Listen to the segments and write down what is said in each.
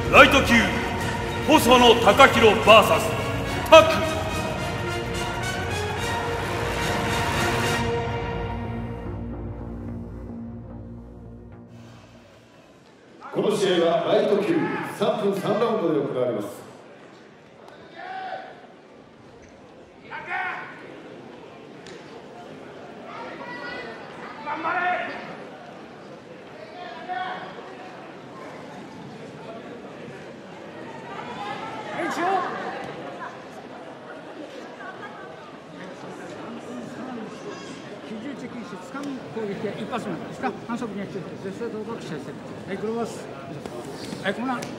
ライト級細野貴弘 VS タク。 この試合はライト級3分3ラウンドで行われます。 頑張れ。練習を。機銃チェキし掴む攻撃や一発目ですか。反則に注意して絶対動作を期待してる。はい、これます。はい、こんな。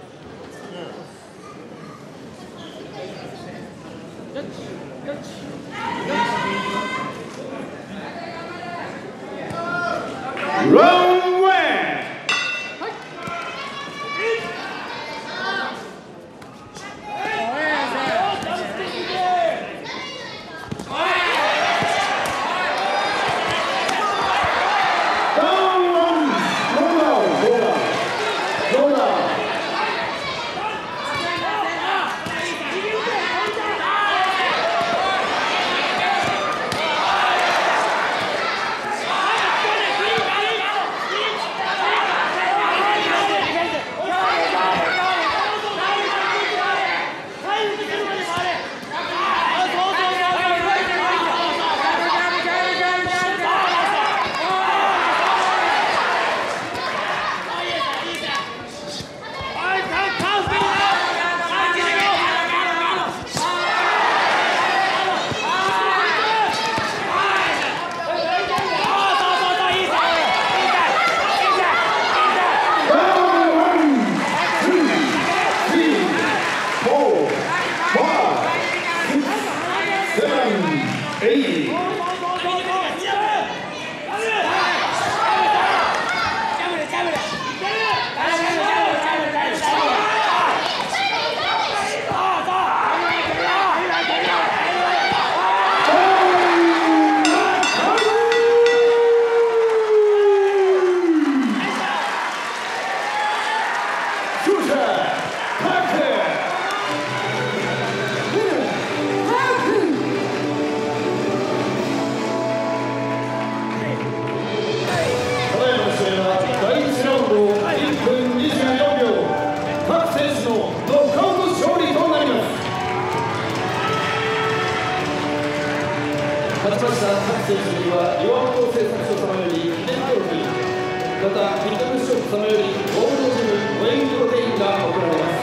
勝ちました各選手には岩本製作所様より記念トロフィー、またフィットネスショップ様よりゴールドジムウェインプロテインが贈られます。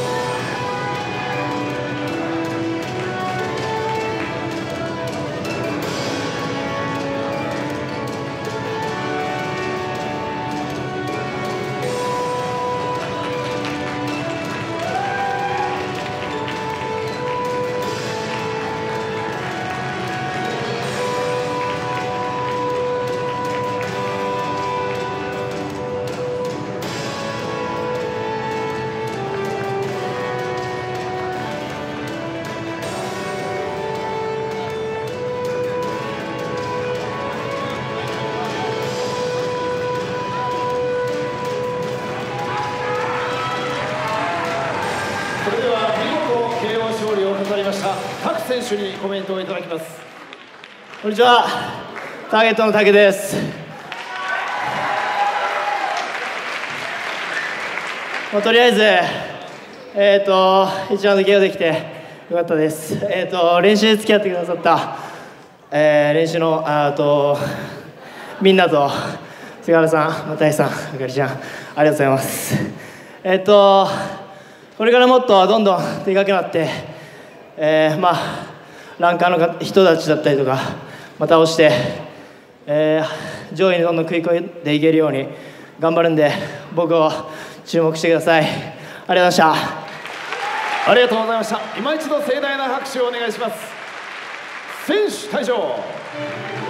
それでは見事 KO 勝利を飾りました各選手にコメントをいただきます。 こんにちは、ターゲットの竹です。とりあえず1ラウンド KO できてよかったです。練習付き合ってくださった、練習のみんなと菅原さん、又井さん、あかりちゃん、ありがとうございます。これからもっとどんどんでかくなって、ランカーの人たちだったりとか、倒して、上位にどんどん食い込んでいけるように頑張るんで、僕を注目してください。ありがとうございました。 ありがとうございました。今一度盛大な拍手をお願いします。選手退場。